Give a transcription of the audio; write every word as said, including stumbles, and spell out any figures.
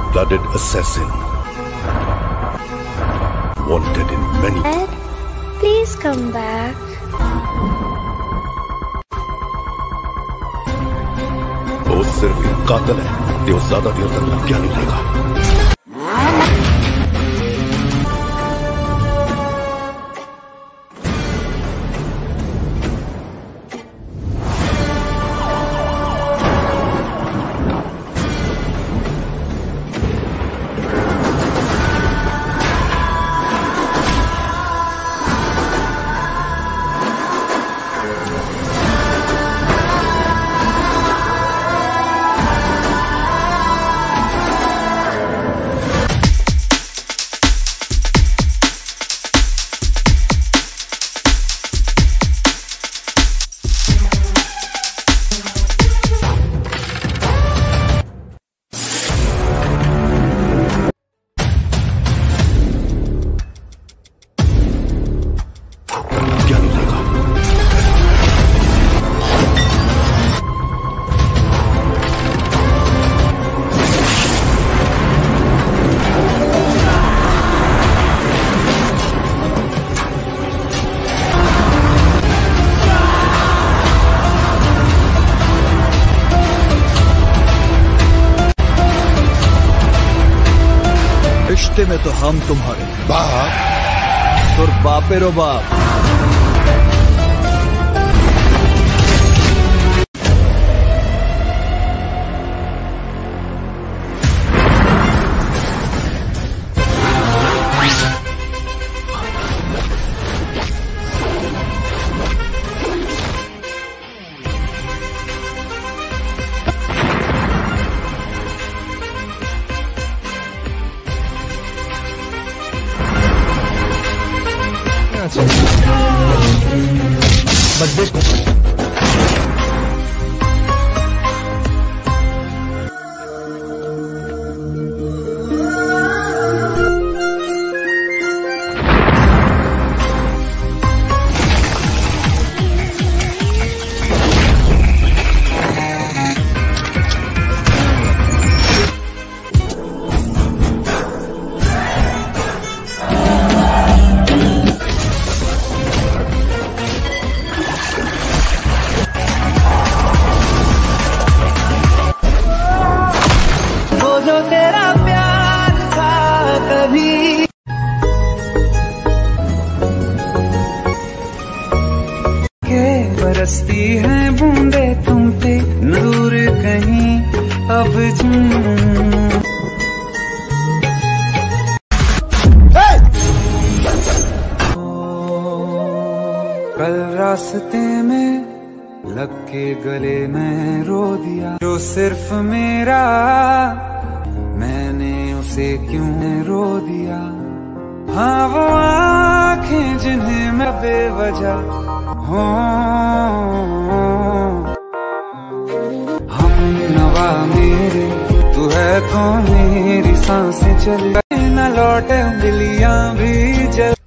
cold-blooded assassin. Wanted in many... Dad, please come back. वो सिर्फ एक कातिल है, वो ज्यादा देर तक क्या नहीं लेगा। रिश्ते में तो हम तुम्हारे बाप और बापे रो बाप। बदबू जो तेरा प्यार था कभी के बरसती हैं बूंदे तुम पे दूर कहीं अब कल रास्ते में लग के गले में रो दिया जो सिर्फ मेरा मैंने उसे क्यों रो दिया। हाँ वो आँखें जिन्हें मैं बेवजह हो हम नवा मेरे तू है तो मेरी सांसें चल न लौटे दिलियां भी जल